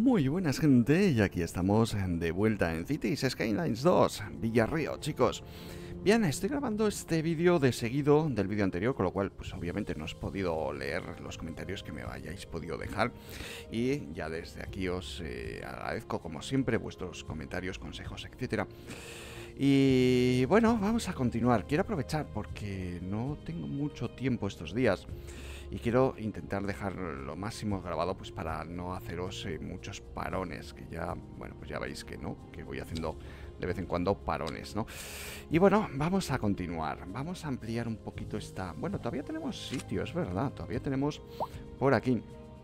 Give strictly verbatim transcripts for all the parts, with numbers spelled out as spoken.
Muy buenas, gente, y aquí estamos de vuelta en Cities Skylines dos, Villarrío, chicos. Bien, estoy grabando este vídeo de seguido del vídeo anterior, con lo cual, pues obviamente no os he podido leer los comentarios que me hayáis podido dejar. Y ya desde aquí os eh, agradezco, como siempre, vuestros comentarios, consejos, etcétera. Y bueno, vamos a continuar. Quiero aprovechar porque no tengo mucho tiempo estos días y quiero intentar dejar lo máximo grabado, pues para no haceros eh, muchos parones, que ya, bueno, pues ya veis que no, que voy haciendo de vez en cuando parones, ¿no? Y bueno, vamos a continuar, vamos a ampliar un poquito esta... Bueno, todavía tenemos sitio, es verdad, todavía tenemos por aquí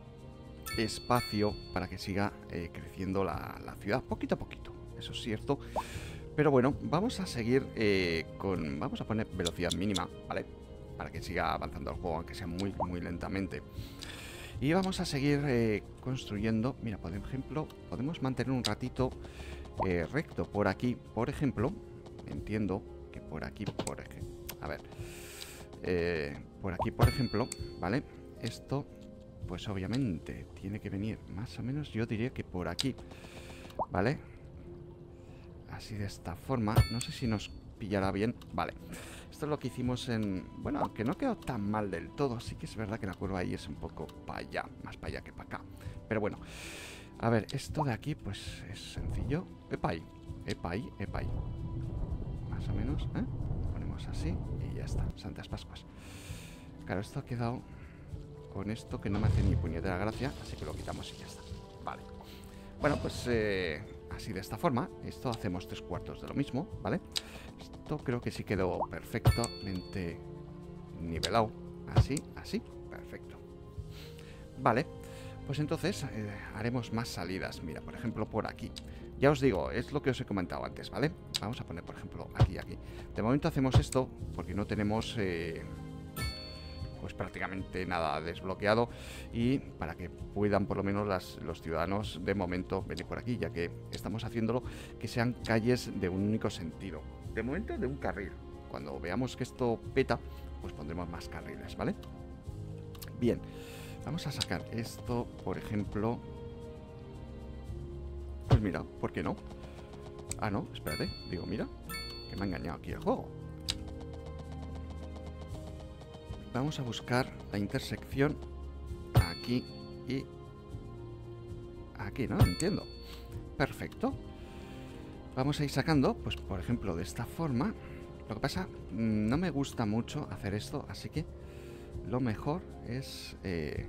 espacio para que siga eh, creciendo la, la ciudad, poquito a poquito, eso es cierto. Pero bueno, vamos a seguir eh, con... Vamos a poner velocidad mínima, ¿vale? Para que siga avanzando el juego, aunque sea muy, muy lentamente. Y vamos a seguir eh, construyendo. Mira, por ejemplo, podemos mantener un ratito eh, recto por aquí. Por ejemplo, entiendo que por aquí, por ejemplo... A ver. Eh, por aquí, por ejemplo, ¿vale? Esto, pues obviamente, tiene que venir más o menos, yo diría que por aquí, ¿vale? Así de esta forma. No sé si nos pillará bien. Vale. Esto es lo que hicimos en... Bueno, aunque no quedó tan mal del todo. Sí que es verdad que la curva ahí es un poco para allá. Más para allá que para acá. Pero bueno. A ver, esto de aquí pues es sencillo. Epa ahí. Epa ahí, epa ahí. Más o menos, ¿eh? Ponemos así y ya está. Santas Pascuas. Claro, esto ha quedado con esto que no me hace ni puñetera gracia. Así que lo quitamos y ya está. Vale. Bueno, pues... Eh... así de esta forma, esto hacemos tres cuartos de lo mismo, ¿vale? Esto creo que sí quedó perfectamente nivelado, así, así, perfecto. Vale, pues entonces eh, haremos más salidas, mira, por ejemplo por aquí. Ya os digo, es lo que os he comentado antes, ¿vale? Vamos a poner, por ejemplo, aquí y aquí. De momento hacemos esto porque no tenemos... Eh, pues prácticamente nada desbloqueado, y para que puedan por lo menos las, los ciudadanos de momento venir por aquí, ya que estamos haciéndolo que sean calles de un único sentido, de momento de un carril. Cuando veamos que esto peta, pues pondremos más carriles, ¿vale? Bien, vamos a sacar esto, por ejemplo. Pues mira, ¿por qué no? Ah, no, espérate, digo, mira, que me ha engañado aquí el juego. Vamos a buscar la intersección aquí y aquí, ¿no? Entiendo. Perfecto. Vamos a ir sacando, pues por ejemplo, de esta forma. Lo que pasa, no me gusta mucho hacer esto, así que lo mejor es eh,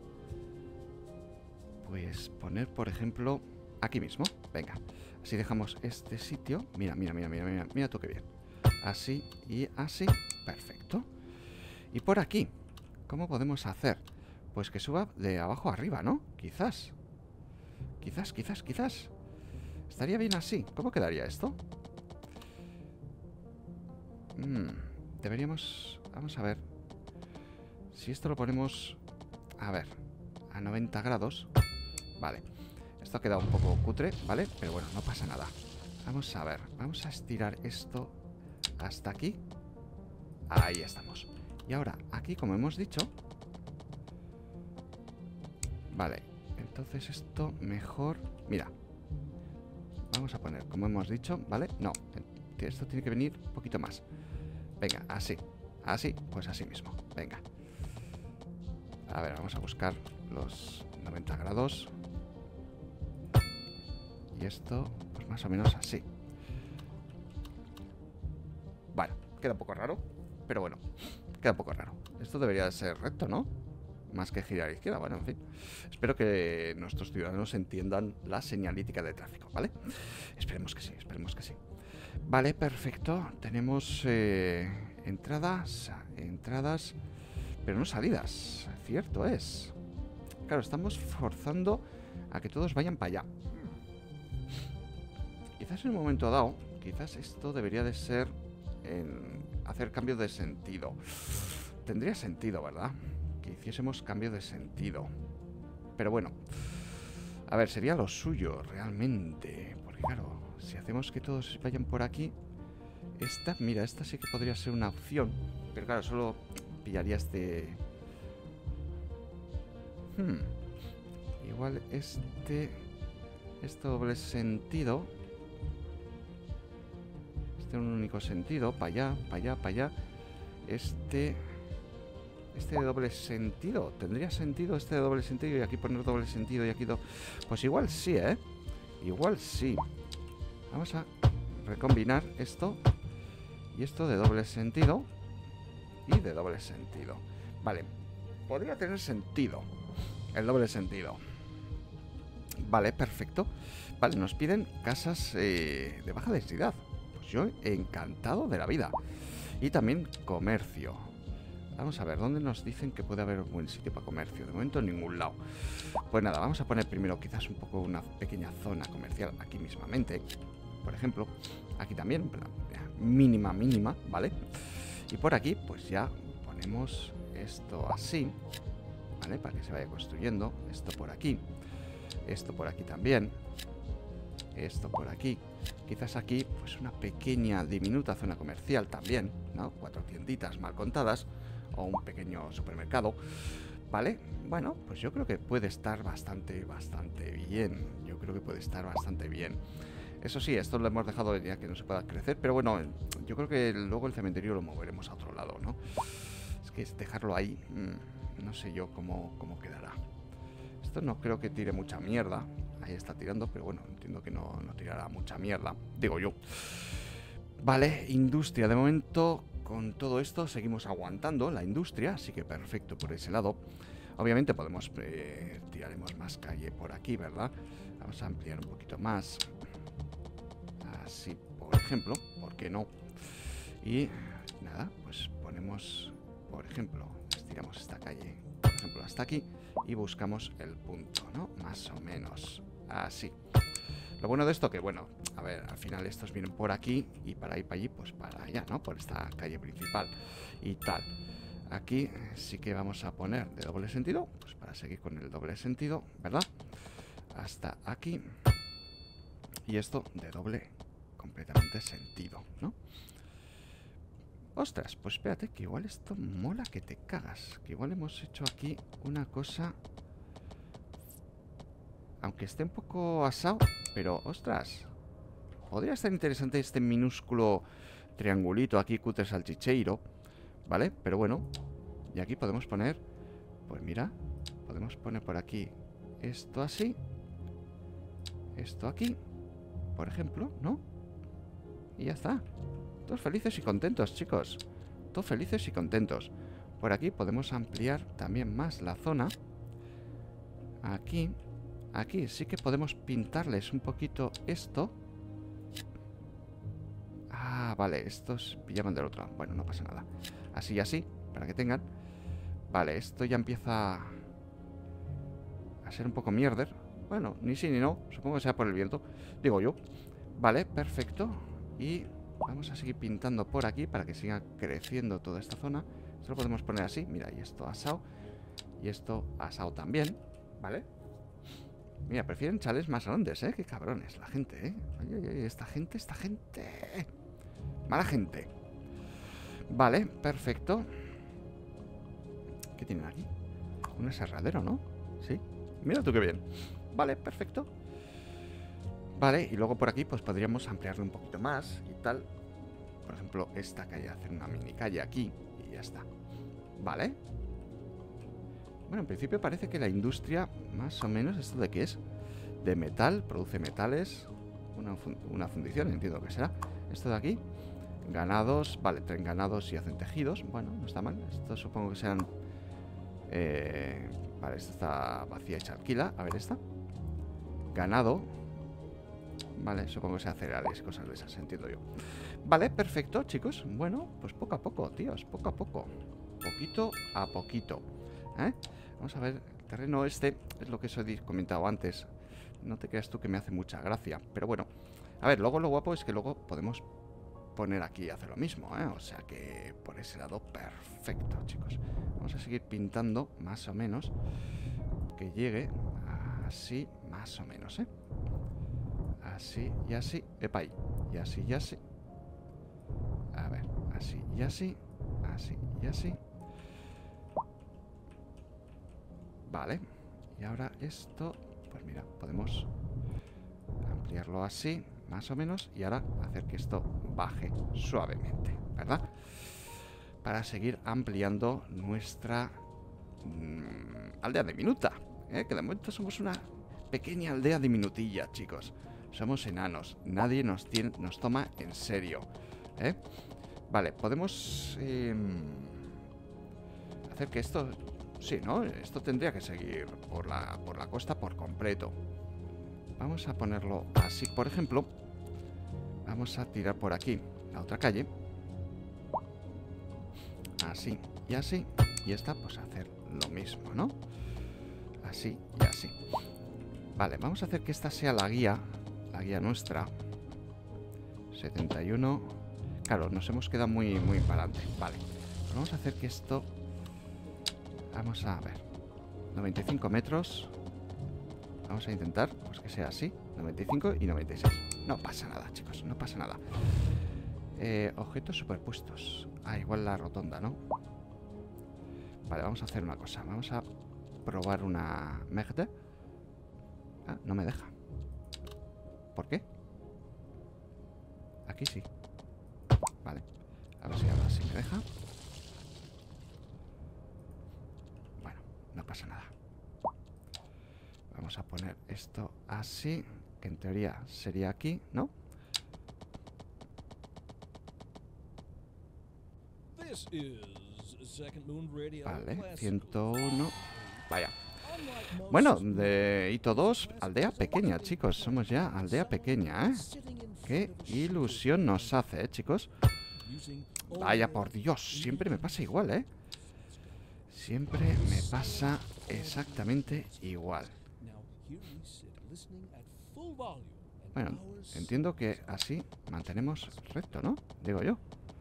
pues poner, por ejemplo, aquí mismo. Venga, así dejamos este sitio. Mira, mira, mira, mira, mira, mira tú qué bien. Así y así. Perfecto. Y por aquí, ¿cómo podemos hacer? Pues que suba de abajo arriba, ¿no? Quizás. Quizás, quizás, quizás. Estaría bien así. ¿Cómo quedaría esto? Mm, deberíamos... Vamos a ver. Si esto lo ponemos... A ver. A noventa grados. Vale. Esto ha quedado un poco cutre, ¿vale? Pero bueno, no pasa nada. Vamos a ver. Vamos a estirar esto hasta aquí. Ahí estamos. Y ahora, aquí, como hemos dicho... Vale, entonces esto mejor... Mira. Vamos a poner, como hemos dicho, ¿vale? No, esto tiene que venir un poquito más. Venga, así. Así, pues así mismo. Venga. A ver, vamos a buscar los noventa grados. Y esto, pues más o menos así. Bueno, queda un poco raro, pero bueno... Queda un poco raro. Esto debería ser recto, ¿no? Más que girar a la izquierda. Bueno, en fin. Espero que nuestros ciudadanos entiendan la señalítica de tráfico, ¿vale? Esperemos que sí, esperemos que sí. Vale, perfecto. Tenemos eh, entradas, entradas, pero no salidas. Cierto es. Claro, estamos forzando a que todos vayan para allá. Quizás en un momento dado, quizás esto debería de ser... En hacer cambio de sentido. Tendría sentido, ¿verdad? Que hiciésemos cambio de sentido. Pero bueno, a ver, sería lo suyo realmente. Porque claro, si hacemos que todos vayan por aquí, esta, mira, esta sí que podría ser una opción. Pero claro, solo pillaría este... Hmm. Igual este... Este doble sentido. Este un único sentido. Para allá, para allá, para allá. Este... Este de doble sentido. ¿Tendría sentido este de doble sentido? Y aquí poner doble sentido y aquí do... Pues igual sí, ¿eh? Igual sí. Vamos a recombinar esto y esto de doble sentido y de doble sentido. Vale. Podría tener sentido el doble sentido. Vale, perfecto. Vale, nos piden casas eh, de baja densidad. Pues yo encantado de la vida. Y también comercio. Vamos a ver, ¿dónde nos dicen que puede haber un buen sitio para comercio? De momento en ningún lado. Pues nada, vamos a poner primero quizás un poco una pequeña zona comercial aquí mismamente. Por ejemplo, aquí también, mínima, mínima, ¿vale? Y por aquí, pues ya ponemos esto así, ¿vale? Para que se vaya construyendo. Esto por aquí. Esto por aquí también. Esto por aquí. Quizás aquí, pues una pequeña, diminuta zona comercial también, ¿no? Cuatro tienditas mal contadas. O un pequeño supermercado. ¿Vale? Bueno, pues yo creo que puede estar bastante, bastante bien. Yo creo que puede estar bastante bien. Eso sí, esto lo hemos dejado ya que no se pueda crecer. Pero bueno, yo creo que luego el cementerio lo moveremos a otro lado, ¿no? Es que es dejarlo ahí, mmm, no sé yo cómo, cómo quedará. Esto no creo que tire mucha mierda. Ahí está tirando, pero bueno, entiendo que no, no tirará mucha mierda. Digo yo. Vale, industria. De momento, con todo esto, seguimos aguantando la industria. Así que perfecto por ese lado. Obviamente podemos... Eh, tiraremos más calle por aquí, ¿verdad? Vamos a ampliar un poquito más. Así, por ejemplo. ¿Por qué no? Y nada, pues ponemos... Por ejemplo, estiramos esta calle, por ejemplo, hasta aquí. Y buscamos el punto, ¿no? Más o menos. Así. Lo bueno de esto que, bueno, a ver, al final estos vienen por aquí y para ir para allí, pues para allá, ¿no? Por esta calle principal y tal. Aquí sí que vamos a poner de doble sentido, pues para seguir con el doble sentido, ¿verdad? Hasta aquí. Y esto de doble completamente sentido, ¿no? Ostras, pues espérate, que igual esto mola que te cagas. Que igual hemos hecho aquí una cosa... Aunque esté un poco asado, pero, ostras, podría estar interesante este minúsculo triangulito aquí, cutre salchicheiro, ¿vale? Pero bueno, y aquí podemos poner, pues mira, podemos poner por aquí esto así, esto aquí, por ejemplo, ¿no? Y ya está. Todos felices y contentos, chicos. Todos felices y contentos. Por aquí podemos ampliar también más la zona. Aquí... Aquí sí que podemos pintarles un poquito esto. Ah, vale, estos pillaban del otro lado. Bueno, no pasa nada. Así y así, para que tengan. Vale, esto ya empieza a ser un poco mierder. Bueno, ni sí ni no. Supongo que sea por el viento. Digo yo. Vale, perfecto. Y vamos a seguir pintando por aquí para que siga creciendo toda esta zona. Esto lo podemos poner así. Mira, y esto asado. Y esto asado también. ¿Vale? Mira, prefieren chales más grandes, ¿eh? Qué cabrones, la gente, ¿eh? Oye, oye, esta gente, esta gente... Mala gente. Vale, perfecto. ¿Qué tienen aquí? Un aserradero, ¿no? Sí. Mira tú qué bien. Vale, perfecto. Vale, y luego por aquí pues podríamos ampliarlo un poquito más y tal. Por ejemplo, esta calle, hacer una mini calle aquí y ya está. Vale. Bueno, en principio parece que la industria, más o menos, ¿esto de qué es? De metal, produce metales. Una, fun una fundición, entiendo que será. Esto de aquí, ganados, vale, traen ganados y hacen tejidos. Bueno, no está mal. Esto supongo que sean... Eh, vale, esta está vacía, hecha alquila. A ver, esta. Ganado. Vale, supongo que sea cereales, cosas de esas, entiendo yo. Vale, perfecto, chicos. Bueno, pues poco a poco, tíos, poco a poco. Poquito a poquito. ¿Eh? Vamos a ver, el terreno este es lo que os he comentado antes. No te creas tú que me hace mucha gracia, pero bueno. A ver, luego lo guapo es que luego podemos poner aquí y hacer lo mismo, ¿eh? O sea que por ese lado, perfecto, chicos. Vamos a seguir pintando, más o menos, que llegue así, más o menos, ¿eh? Así y así, epa ahí. Y así y así. A ver, así y así. Así y así. Vale. Y ahora esto, pues mira, podemos ampliarlo así, más o menos. Y ahora hacer que esto baje suavemente, ¿verdad? Para seguir ampliando nuestra mmm, aldea diminuta, ¿eh? Que de momento somos una pequeña aldea diminutilla, chicos. Somos enanos, nadie nos, tiene, nos toma en serio, ¿eh? Vale, podemos eh, hacer que esto... Sí, ¿no? Esto tendría que seguir por la, por la costa por completo. Vamos a ponerlo así, por ejemplo. Vamos a tirar por aquí la otra calle. Así y así. Y esta, pues hacer lo mismo, ¿no? Así y así. Vale, vamos a hacer que esta sea la guía. La guía nuestra. setenta y uno. Claro, nos hemos quedado muy, muy para adelante. Vale, pues vamos a hacer que esto... Vamos a ver. noventa y cinco metros. Vamos a intentar, pues que sea así. noventa y cinco y noventa y seis. No pasa nada, chicos, no pasa nada. Eh, objetos superpuestos. Ah, igual la rotonda, ¿no? Vale, vamos a hacer una cosa. Vamos a probar una merde. Ah, no me deja. ¿Por qué? Aquí sí. Vale. A ver si ahora sí me deja. Bueno, no pasa nada. Vamos a poner esto así, que en teoría sería aquí, ¿no? Vale, ciento uno. Vaya. Bueno, de Hito dos, aldea pequeña, chicos. Somos ya aldea pequeña, ¿eh? Qué ilusión nos hace, ¿eh, chicos? Vaya, por Dios, siempre me pasa igual, ¿eh? Siempre me pasa exactamente igual. Bueno, entiendo que así mantenemos recto, ¿no? Digo yo.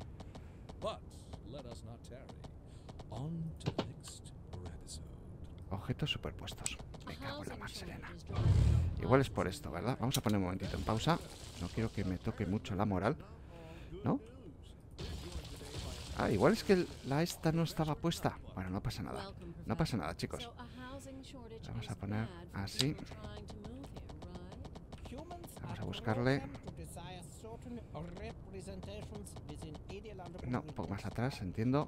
Objetos superpuestos. Me cago en la mar serena. Igual es por esto, ¿verdad? Vamos a poner un momentito en pausa. No quiero que me toque mucho la moral, ¿no? Ah, igual es que la esta no estaba puesta. Bueno, no pasa nada. No pasa nada, chicos. Vamos a poner así. Vamos a buscarle. No, un poco más atrás, entiendo.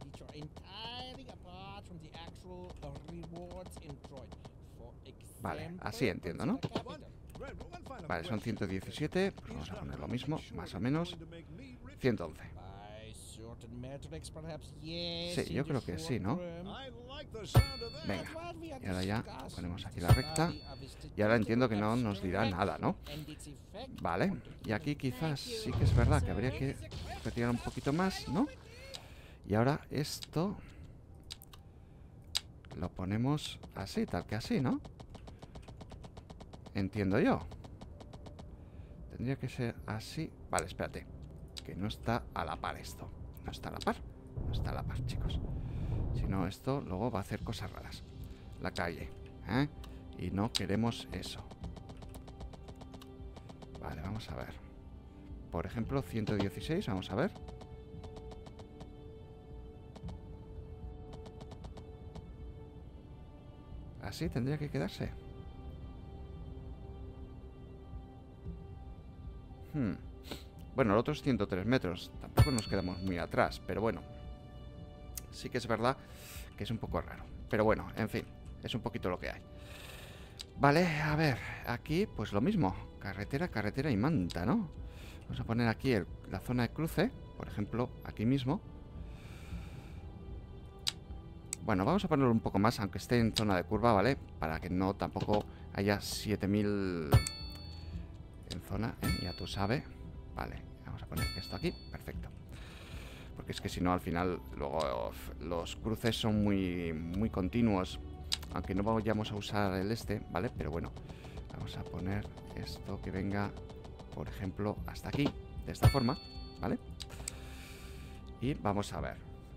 Vale, así entiendo, ¿no? Vale, son ciento diecisiete. Pues vamos a poner lo mismo, más o menos. ciento once. Sí, yo creo que sí, ¿no? Venga, y ahora ya ponemos aquí la recta. Y ahora entiendo que no nos dirá nada, ¿no? Vale, y aquí quizás sí que es verdad que habría que retirar un poquito más, ¿no? Y ahora esto lo ponemos así, tal que así, ¿no? Entiendo yo. Tendría que ser así. Vale, espérate, que no está a la par esto. No está a la par. No está a la par, chicos. Si no, esto luego va a hacer cosas raras. La calle, ¿eh? Y no queremos eso. Vale, vamos a ver. Por ejemplo, ciento dieciséis, vamos a ver. Así tendría que quedarse. Hmm. Bueno, el otro es ciento tres metros. Tampoco nos quedamos muy atrás, pero bueno. Sí que es verdad que es un poco raro. Pero bueno, en fin, es un poquito lo que hay. Vale, a ver, aquí pues lo mismo. Carretera, carretera y manta, ¿no? Vamos a poner aquí el, la zona de cruce. Por ejemplo, aquí mismo. Bueno, vamos a ponerlo un poco más, aunque esté en zona de curva, ¿vale? Para que no tampoco haya siete mil en zona, ¿eh? Ya tú sabes. Vale, vamos a poner esto aquí, perfecto. Porque es que si no, al final, luego los cruces son muy, muy continuos. Aunque no vayamos a usar el este, ¿vale? Pero bueno, vamos a poner esto que venga, por ejemplo, hasta aquí, de esta forma, ¿vale? Y vamos a ver.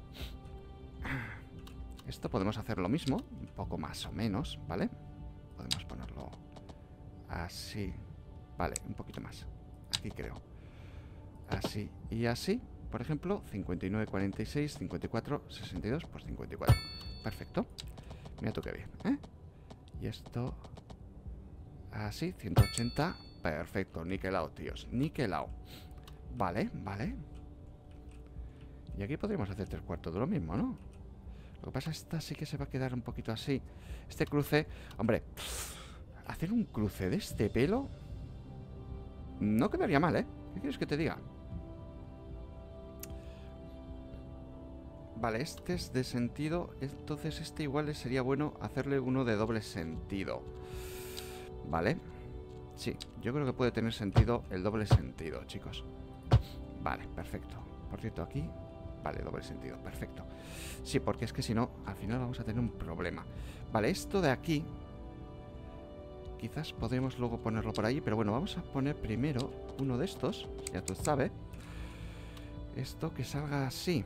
Esto podemos hacer lo mismo, un poco más o menos, ¿vale? Podemos ponerlo así. Vale, un poquito más. Aquí creo. Así y así. Por ejemplo, cincuenta y nueve, cuarenta y seis, cincuenta y cuatro, sesenta y dos, pues cincuenta y cuatro. Perfecto. Mira tú qué bien, ¿eh? Y esto... Así, ciento ochenta. Perfecto, niquelado, tíos. Niquelado. Vale, vale. Y aquí podríamos hacer tres cuartos de lo mismo, ¿no? Lo que pasa es que esta sí que se va a quedar un poquito así. Este cruce... Hombre, hacer un cruce de este pelo no quedaría mal, ¿eh? ¿Qué quieres que te diga? Vale, este es de sentido. Entonces este igual sería bueno hacerle uno de doble sentido. Vale. Sí, yo creo que puede tener sentido el doble sentido, chicos. Vale, perfecto. Por cierto, aquí... Vale, doble sentido, perfecto. Sí, porque es que si no, al final vamos a tener un problema. Vale, esto de aquí quizás podemos luego ponerlo por ahí, pero bueno, vamos a poner primero uno de estos. Ya tú sabes. Esto que salga así.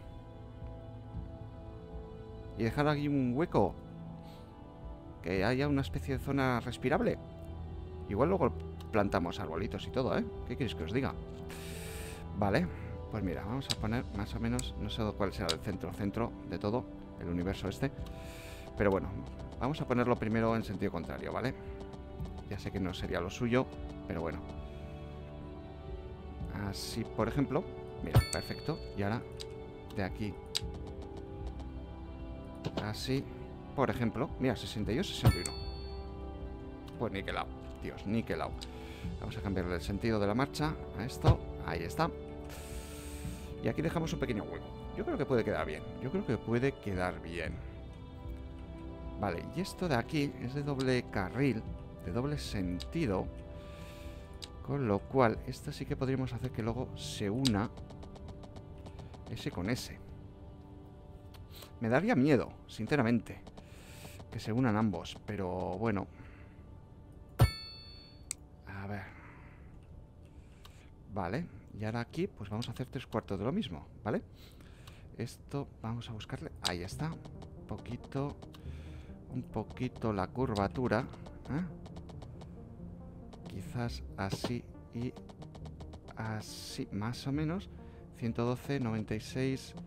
Y dejar aquí un hueco. Que haya una especie de zona respirable. Igual luego plantamos arbolitos y todo, ¿eh? ¿Qué queréis que os diga? Vale. Pues mira, vamos a poner más o menos, no sé cuál será el centro, centro de todo, el universo este. Pero bueno, vamos a ponerlo primero en sentido contrario, ¿vale? Ya sé que no sería lo suyo, pero bueno. Así, por ejemplo. Mira, perfecto. Y ahora, de aquí. Así, por ejemplo. Mira, sesenta y dos, sesenta y uno. Pues niquelado, tíos, niquelado. Vamos a cambiarle el sentido de la marcha a esto. Ahí está. Y aquí dejamos un pequeño hueco. Yo creo que puede quedar bien. Yo creo que puede quedar bien. Vale, y esto de aquí es de doble carril, de doble sentido. Con lo cual, esto sí que podríamos hacer que luego se una ese con ese. Me daría miedo, sinceramente, que se unan ambos. Pero bueno. A ver. Vale. Y ahora aquí, pues vamos a hacer tres cuartos de lo mismo, ¿vale? Esto, vamos a buscarle... Ahí está. Un poquito... Un poquito la curvatura. ¿eh? Quizás así y... Así, más o menos. ciento doce, noventa y seis...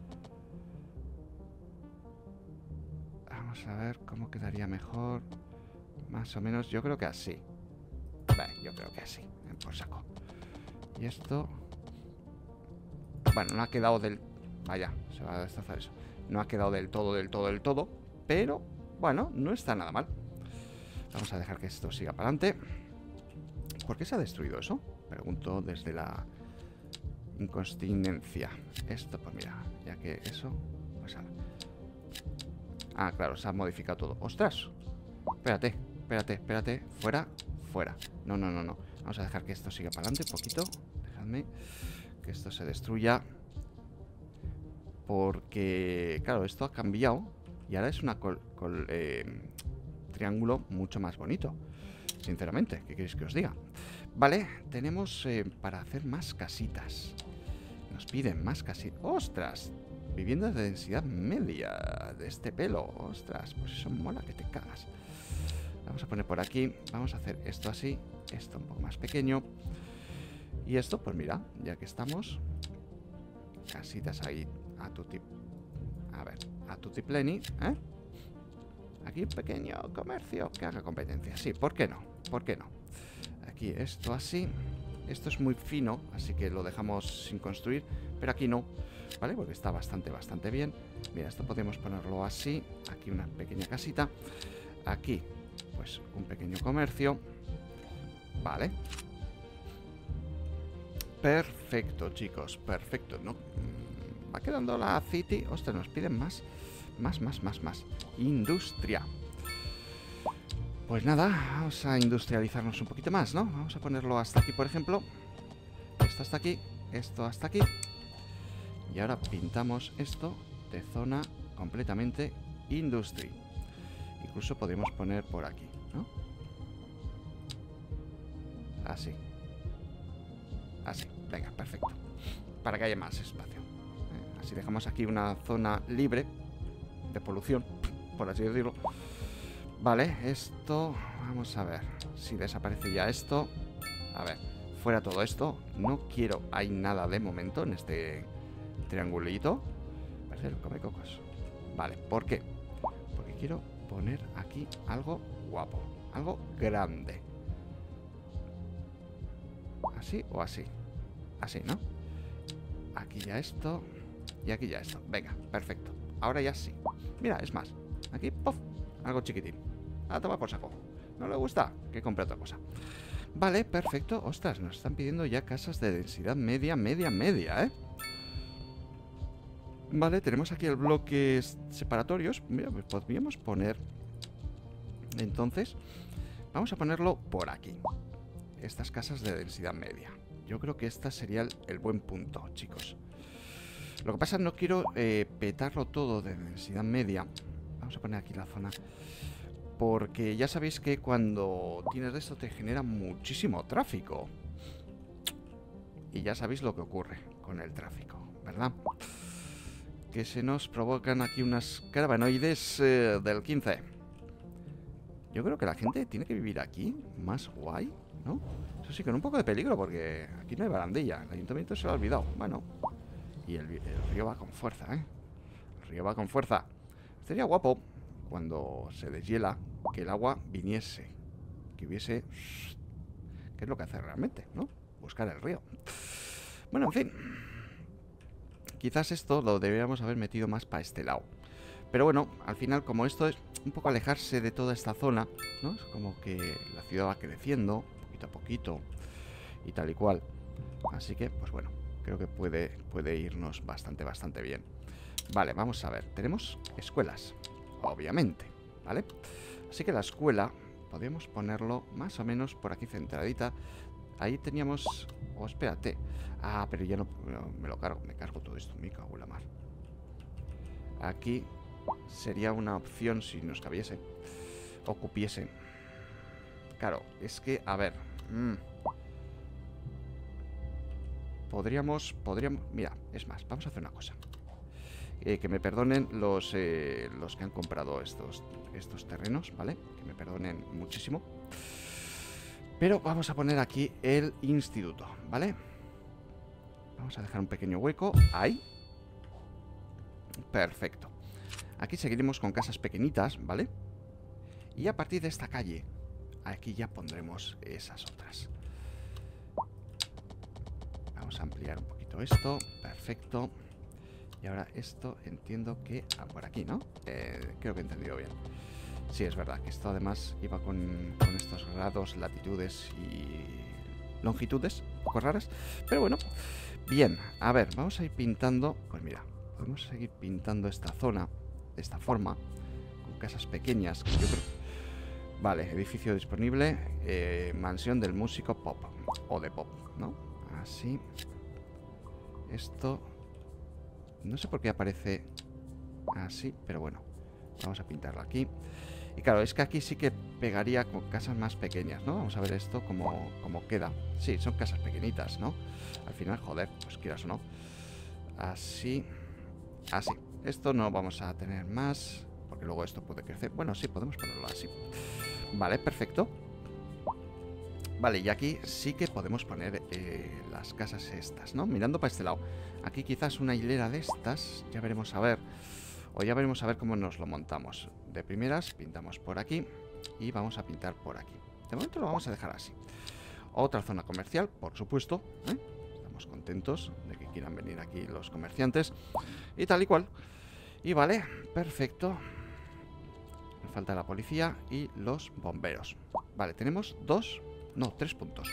Vamos a ver cómo quedaría mejor. Más o menos, yo creo que así. Vale, yo creo que así. Por saco. Y esto... Bueno, no ha quedado del... Vaya, se va a destrozar eso. No ha quedado del todo, del todo, del todo. Pero, bueno, no está nada mal. Vamos a dejar que esto siga para adelante. ¿Por qué se ha destruido eso? Pregunto desde la incontinencia. Esto, pues mira, ya que eso... Pues ahora. Ah, claro, se ha modificado todo. ¡Ostras! Espérate, espérate, espérate. Fuera, fuera. No, no, no, no. Vamos a dejar que esto siga para adelante un poquito. Dejadme que esto se destruya. Porque, claro, esto ha cambiado. Y ahora es un eh, triángulo mucho más bonito. Sinceramente, ¿qué queréis que os diga? Vale, tenemos eh, para hacer más casitas. Nos piden más casitas. ¡Ostras! Viviendas de densidad media de este pelo. ¡Ostras! Pues eso mola que te cagas. Vamos a poner por aquí. Vamos a hacer esto así. Esto un poco más pequeño. Y esto, pues mira, ya que estamos. Casitas ahí a tutti. A ver, a tutti pleni, ¿eh? Aquí un pequeño comercio que haga competencia. Sí, ¿por qué no? ¿Por qué no? Aquí esto así. Esto es muy fino, así que lo dejamos sin construir. Pero aquí no, ¿vale? Porque está bastante, bastante bien. Mira, esto podemos ponerlo así. Aquí una pequeña casita. Aquí, pues un pequeño comercio. Vale. Perfecto, chicos, perfecto. No, va quedando la city. Ostras, nos piden más. Más, más, más, más. Industria. Pues nada, vamos a industrializarnos un poquito más, ¿no? Vamos a ponerlo hasta aquí, por ejemplo. Esto hasta aquí, esto hasta aquí. Y ahora pintamos esto de zona completamente industry. Incluso podemos poner por aquí, ¿no? Así. Así, venga, perfecto. Para que haya más espacio. ¿eh? Así dejamos aquí una zona libre de polución, por así decirlo. Vale, esto... Vamos a ver si desaparece ya esto. A ver, fuera todo esto. No quiero... Hay nada de momento en este triangulito. Parece el come cocos. Vale, ¿por qué? Porque quiero poner aquí algo guapo. Algo grande. ¿Así o así? Así, ¿no? Aquí ya esto. Y aquí ya esto. Venga, perfecto. Ahora ya sí. Mira, es más. Aquí, ¡puf! Algo chiquitín. A tomar por saco. ¿No le gusta? Que compre otra cosa. Vale, perfecto. Ostras, nos están pidiendo ya casas de densidad media, media, media, ¿eh? Vale, tenemos aquí el bloque separatorios. Mira, pues podríamos poner... Entonces, vamos a ponerlo por aquí. Estas casas de densidad media. Yo creo que este sería el, el buen punto, chicos. Lo que pasa es que no quiero eh, petarlo todo de densidad media. Vamos a poner aquí la zona. Porque ya sabéis que cuando tienes esto te genera muchísimo tráfico. Y ya sabéis lo que ocurre con el tráfico, ¿verdad? Que se nos provocan aquí unas caravanoides eh, del quince. Yo creo que la gente tiene que vivir aquí. Más guay, ¿no? Eso sí, con un poco de peligro porque aquí no hay barandilla. El ayuntamiento se lo ha olvidado. Bueno... Y el, el río va con fuerza, ¿eh? El río va con fuerza. Sería guapo cuando se deshiela que el agua viniese. Que hubiese... ¿Qué es lo que hace realmente, no? Buscar el río. Bueno, en fin. Quizás esto lo deberíamos haber metido más para este lado. Pero bueno, al final, como esto es un poco alejarse de toda esta zona, ¿no? Es como que la ciudad va creciendo, poquito a poquito, y tal y cual. Así que, pues bueno... Creo que puede, puede irnos bastante, bastante bien. Vale, vamos a ver. Tenemos escuelas, obviamente, ¿vale? Así que la escuela podríamos ponerlo más o menos por aquí centradita. Ahí teníamos... Oh, espérate. Ah, pero ya no, no me lo cargo. Me cargo todo esto. Me cago en la mar. Aquí sería una opción si nos cabiese. O cupiese. Claro, es que, a ver... Mmm, Podríamos, podríamos... Mira, es más, vamos a hacer una cosa. Eh, que me perdonen los, eh, los que han comprado estos, estos terrenos, ¿vale? Que me perdonen muchísimo. Pero vamos a poner aquí el instituto, ¿vale? Vamos a dejar un pequeño hueco. Ahí. Perfecto. Aquí seguiremos con casas pequeñitas, ¿vale? Y a partir de esta calle, aquí ya pondremos esas otras. Vamos a ampliar un poquito esto. Perfecto. Y ahora esto entiendo que... Ah, por aquí, ¿no? Eh, creo que he entendido bien. Sí, es verdad que esto además iba con, con estos grados, latitudes y longitudes un poco raras. Pero bueno, bien. A ver, vamos a ir pintando... Pues mira, podemos seguir pintando esta zona de esta forma, con casas pequeñas. Que yo creo... Vale, edificio disponible. Eh, mansión del músico pop. O de pop, ¿no? Así. Esto no sé por qué aparece así, pero bueno, vamos a pintarlo aquí. Y claro, es que aquí sí que pegaría con casas más pequeñas, ¿no? Vamos a ver esto cómo, cómo queda. Sí, son casas pequeñitas, ¿no? Al final, joder, pues quieras o no. Así. Así. Esto no vamos a tener más, porque luego esto puede crecer. Bueno, sí, podemos ponerlo así. Vale, perfecto. Vale, y aquí sí que podemos poner eh, las casas estas, ¿no? Mirando para este lado. Aquí quizás una hilera de estas, ya veremos a ver. O ya veremos a ver cómo nos lo montamos. De primeras pintamos por aquí y vamos a pintar por aquí. De momento lo vamos a dejar así. Otra zona comercial, por supuesto, ¿eh? Estamos contentos de que quieran venir aquí los comerciantes. Y tal y cual. Y vale, perfecto. Me falta la policía y los bomberos. Vale, tenemos dos... No, tres puntos.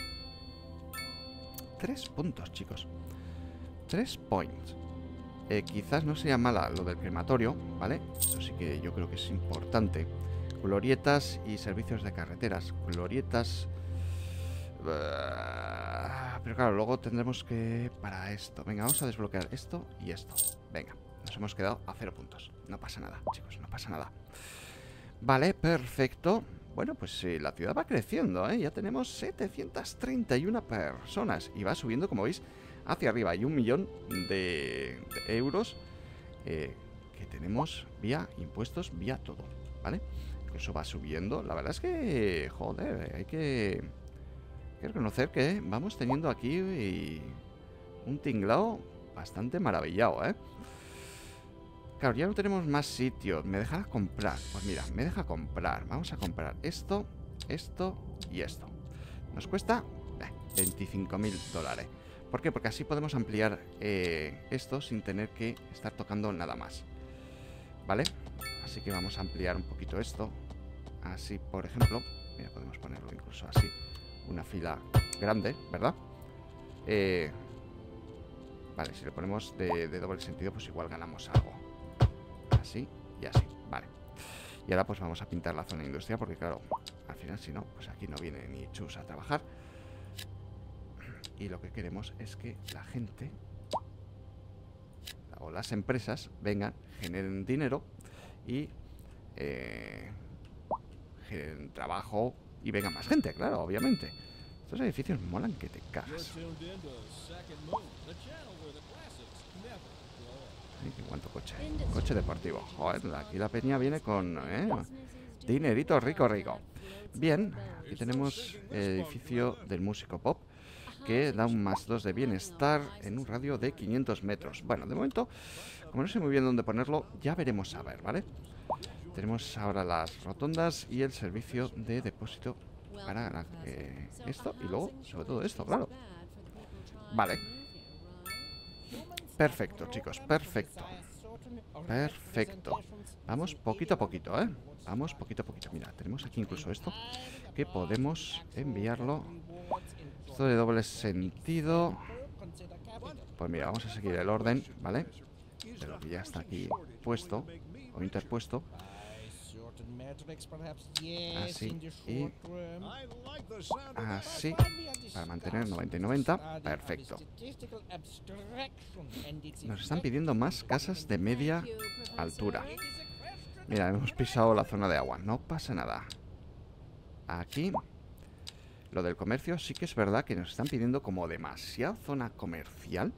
Tres puntos, chicos. Tres points. Eh, quizás no sea mala lo del crematorio, ¿vale? Eso sí que yo creo que es importante. Glorietas y servicios de carreteras. Glorietas... Uh, pero claro, luego tendremos que... Para esto. Venga, vamos a desbloquear esto y esto. Venga, nos hemos quedado a cero puntos. No pasa nada, chicos, no pasa nada. Vale, perfecto. Bueno, pues eh, la ciudad va creciendo, ¿eh? Ya tenemos setecientas treinta y una personas. Y va subiendo, como veis, hacia arriba. Hay un millón de, de euros eh, que tenemos vía impuestos, vía todo, ¿vale? Eso va subiendo. La verdad es que, joder, hay que, hay que reconocer que vamos teniendo aquí eh, un tinglao bastante maravillado, ¿eh? Claro, ya no tenemos más sitios. ¿Me dejará comprar? Pues mira, me deja comprar. Vamos a comprar esto, esto y esto. ¿Nos cuesta? Eh, veinticinco mil dólares. ¿Por qué? Porque así podemos ampliar eh, esto sin tener que estar tocando nada más. ¿Vale? Así que vamos a ampliar un poquito esto. Así, por ejemplo, mira, podemos ponerlo incluso así. Una fila grande, ¿verdad? Eh, vale, si lo ponemos de, de doble sentido, pues igual ganamos algo. Así y así, vale. Y ahora pues vamos a pintar la zona industrial, porque claro, al final si no, pues aquí no viene ni chus a trabajar. Y lo que queremos es que la gente o las empresas vengan, generen dinero y eh, generen trabajo y venga más gente, claro, obviamente. Estos edificios molan que te cagas. ¿En cuánto coche? Coche deportivo. Joder, aquí la peña viene con ¿eh? dinerito rico, rico. Bien, aquí tenemos el edificio del músico pop, que da un más dos de bienestar en un radio de quinientos metros. Bueno, de momento, como no sé muy bien dónde ponerlo, ya veremos a ver, ¿vale? Tenemos ahora las rotondas y el servicio de depósito para la, eh, esto y luego, sobre todo esto, claro. Vale. Perfecto, chicos, perfecto. Perfecto. Vamos poquito a poquito, ¿eh? Vamos poquito a poquito. Mira, tenemos aquí incluso esto, que podemos enviarlo. Esto de doble sentido. Pues mira, vamos a seguir el orden, ¿vale? De lo que ya está aquí puesto o interpuesto. Así y así, para mantener noventa y noventa. Perfecto. Nos están pidiendo más casas de media altura. Mira, hemos pisado la zona de agua. No pasa nada. Aquí lo del comercio sí que es verdad que nos están pidiendo como demasiada zona comercial.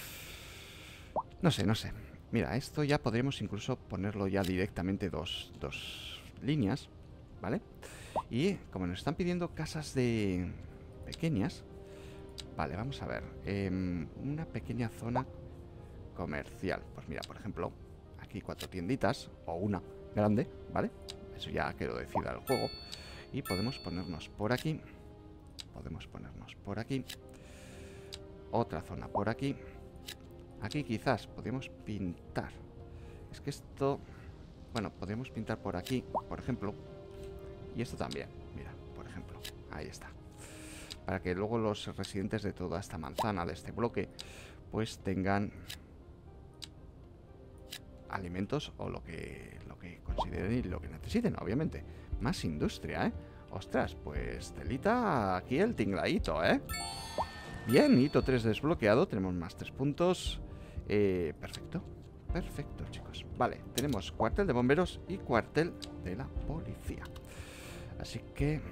No sé, no sé. Mira, esto ya podríamos incluso ponerlo ya directamente dos, dos líneas, ¿vale? Y como nos están pidiendo casas de pequeñas, vale, vamos a ver. Eh, una pequeña zona comercial. Pues mira, por ejemplo, aquí cuatro tienditas o una grande, ¿vale? Eso ya que lo decida el juego. Y podemos ponernos por aquí. Podemos ponernos por aquí. Otra zona por aquí. Aquí quizás podemos pintar. Es que esto... Bueno, podemos pintar por aquí, por ejemplo. Y esto también, mira, por ejemplo. Ahí está. Para que luego los residentes de toda esta manzana, de este bloque, pues tengan alimentos o lo que, lo que consideren y lo que necesiten, obviamente. Más industria, ¿eh? Ostras, pues telita aquí el tingladito, ¿eh? Bien, hito tres desbloqueado. Tenemos más tres puntos. Eh, perfecto. Perfecto, chicos. Vale, tenemos cuartel de bomberos y cuartel de la policía. Así que...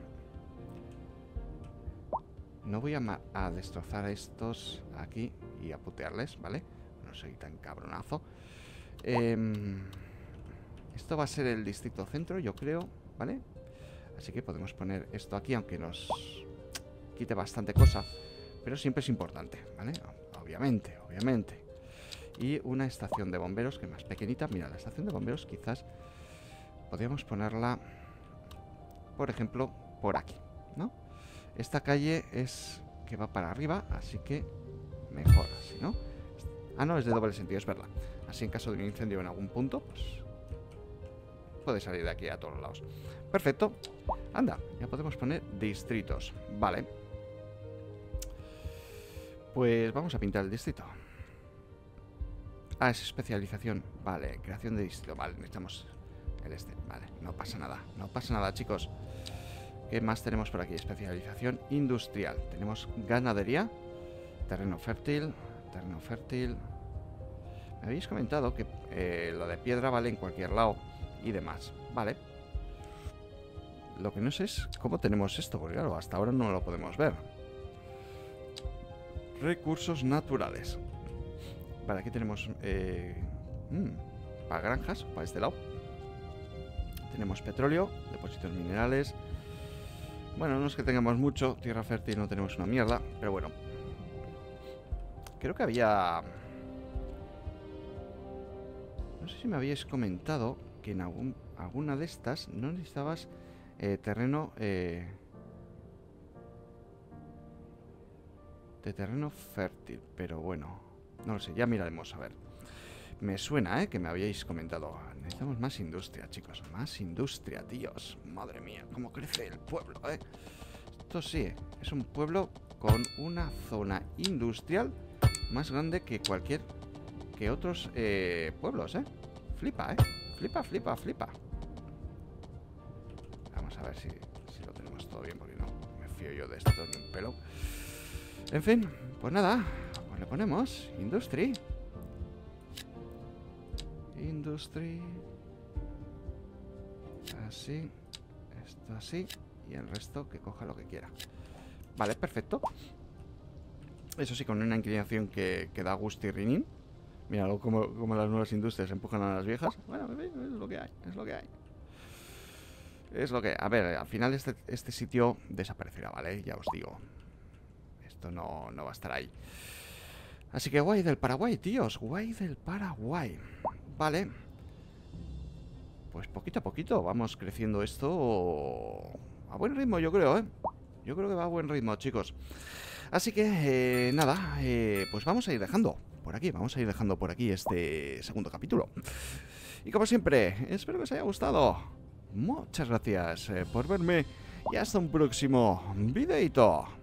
no voy a, a destrozar a estos aquí y a putearles, ¿vale? No soy tan cabronazo. Eh, esto va a ser el distrito centro, yo creo, ¿vale? Así que podemos poner esto aquí, aunque nos quite bastante cosa. Pero siempre es importante, ¿vale? Obviamente, obviamente. Y una estación de bomberos que es más pequeñita. Mira, la estación de bomberos quizás podríamos ponerla, por ejemplo, por aquí, ¿no? Esta calle es que va para arriba, así que mejor así, ¿no? Ah, no, es de doble sentido, es verdad. Así en caso de un incendio en algún punto, pues puede salir de aquí a todos lados. Perfecto. Anda, ya podemos poner distritos. Vale. Pues vamos a pintar el distrito. Ah, es especialización. Vale, creación de distrito. Vale, necesitamos el este. Vale, no pasa nada. No pasa nada, chicos. ¿Qué más tenemos por aquí? Especialización industrial. Tenemos ganadería. Terreno fértil. Terreno fértil. Me habéis comentado que eh, lo de piedra vale en cualquier lado y demás. Vale. Lo que no sé es cómo tenemos esto, porque claro, hasta ahora no lo podemos ver. Recursos naturales. Vale, aquí tenemos eh, mmm, para granjas, para este lado. Tenemos petróleo, depósitos minerales. Bueno, no es que tengamos mucho. Tierra fértil no tenemos una mierda, pero bueno. Creo que había... No sé si me habíais comentado que en algún, alguna de estas no necesitabas eh, terreno... Eh... De terreno fértil, pero bueno, no lo sé, ya miraremos, a ver. Me suena, ¿eh? Que me habíais comentado. Necesitamos más industria, chicos. Más industria, tíos. Madre mía, cómo crece el pueblo, ¿eh? Esto sí, es un pueblo con una zona industrial más grande que cualquier... que otros eh, pueblos, ¿eh? Flipa, ¿eh? Flipa, flipa, flipa. Vamos a ver si, si lo tenemos todo bien, porque no me fío yo de esto ni un pelo. En fin, pues nada, pues le ponemos Industry. Industry. Así. Esto así. Y el resto que coja lo que quiera. Vale, perfecto. Eso sí, con una inclinación que, que da gusto y rinin. Míralo como, como las nuevas industrias empujan a las viejas. Bueno, es lo que hay, es lo que hay. Es lo que... A ver, al final este, este sitio desaparecerá, ¿vale? Ya os digo. Esto no, no va a estar ahí. Así que guay del Paraguay, tíos. Guay del Paraguay. Vale. Pues poquito a poquito vamos creciendo esto a buen ritmo, yo creo, ¿eh? Yo creo que va a buen ritmo, chicos. Así que, eh, nada, eh, pues vamos a ir dejando por aquí, vamos a ir dejando por aquí este segundo capítulo. Y como siempre, espero que os haya gustado. Muchas gracias eh, por verme y hasta un próximo videito.